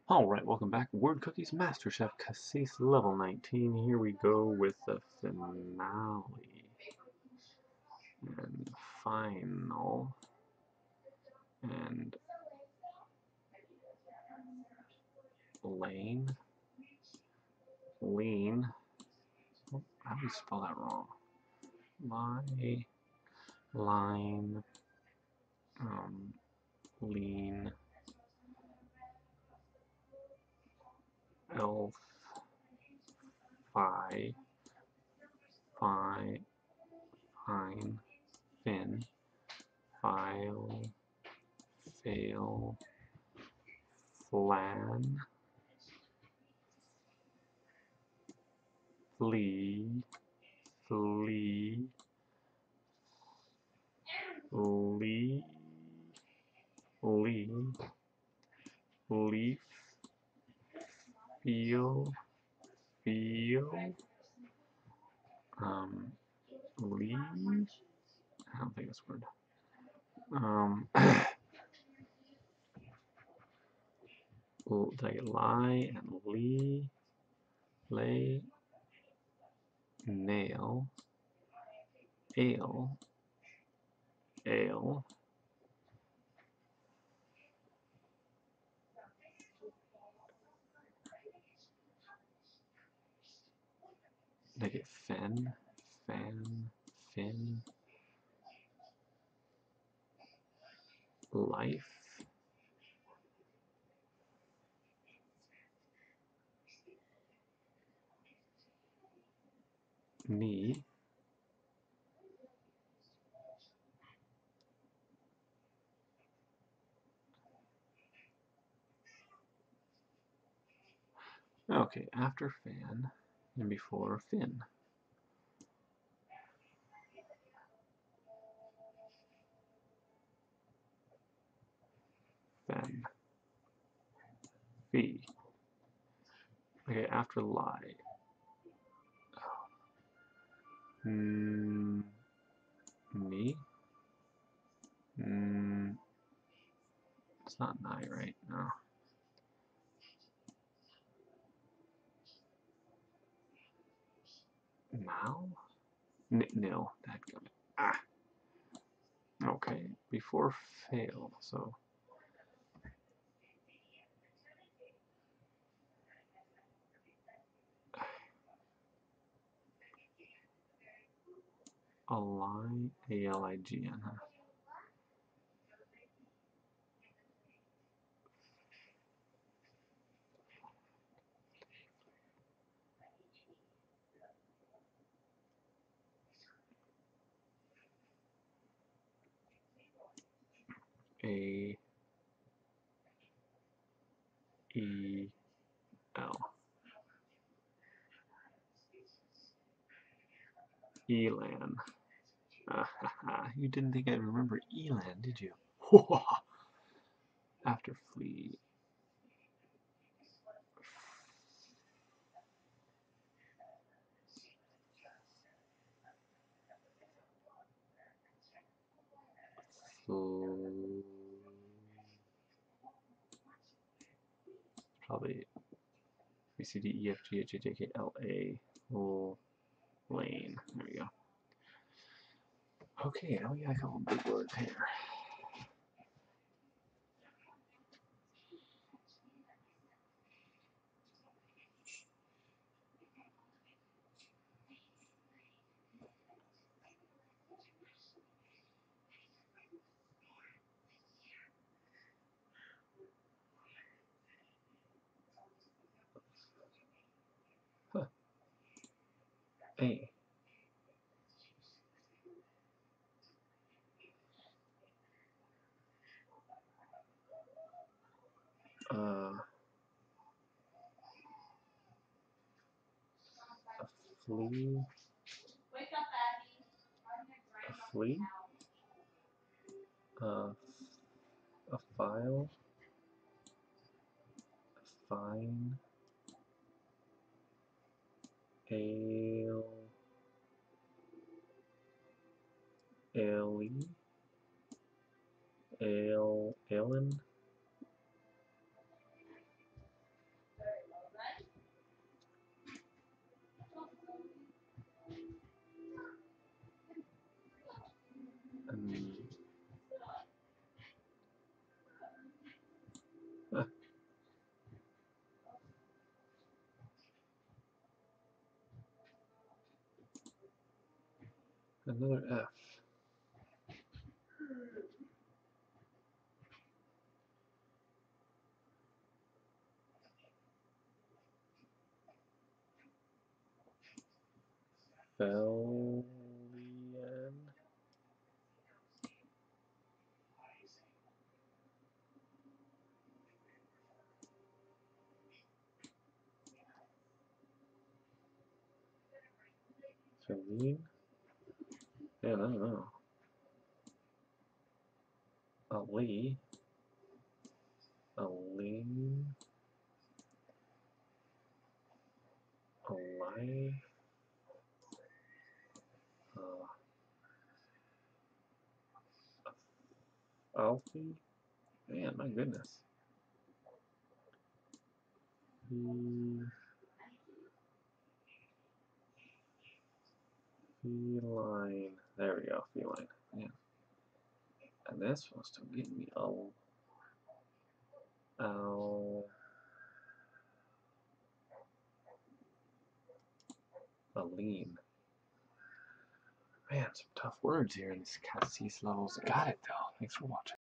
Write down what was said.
Alright, welcome back. Word Cookies MasterChef Cassis level 19. Here we go with the finale and final and lane, lean. Oh, how do you spell that wrong? Line, lean, elf, fi, fi, fine, fin, file, fail, flan, flee, flee, Lee, Lee, leaf, feel, leave. I don't think that's a word. Did I get lie and lay, nail, ale, ale, did I get fen, fin, life, knee, okay, after fan and before fin. Fen, fee. Okay, after lie. Me? It's not nigh, right? No. Now? Nil. Dadgummit. Ah. Okay. Before fail, so. Align. A-L-I-G-N, huh? A-E-L. Elan. You didn't think I'd remember Elan, did you? After flee. Probably B C D E F G H I J K L A lane. There we go. Okay, now we got a couple big words here. Huh. A. A flea. A flea. A file. A fine. Ale. Ale. Alien. Another F. Felian. Feline? Man, I don't know. Ali. Aline. Alive. Alfie? Man, my goodness. Feline. There we go, feline. Yeah. And this was to get me Aline. Man, some tough words here in this Cassis levels. Got it though. Thanks for watching.